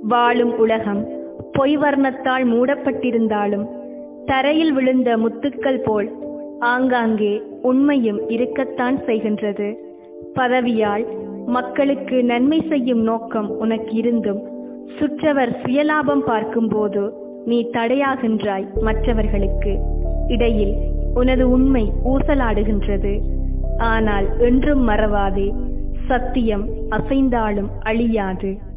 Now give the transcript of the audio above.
வாழும் உலகம் பொய் வர்ணத்தால் மூடப்பட்டிருந்தாலும் தரையில் விழுந்த முத்துக்கள் போல் ஆங்காங்கே உண்மையும் இருக்கத்தான் செய்கின்றது. பதவியால் மக்களுக்கு நன்மை செய்யும் நோக்கம் உனக்கு இருந்தும் சுற்றவர் சுயலாபம் பார்க்கும்போது நீ தடையாகின்றாய். மற்றவர்களுக்கு இடையில் உனது உண்மை ஊசலாடுகின்றது. ஆனால் என்றும் மறவாதே, சத்தியம் அசைந்தாலும் அழியாது.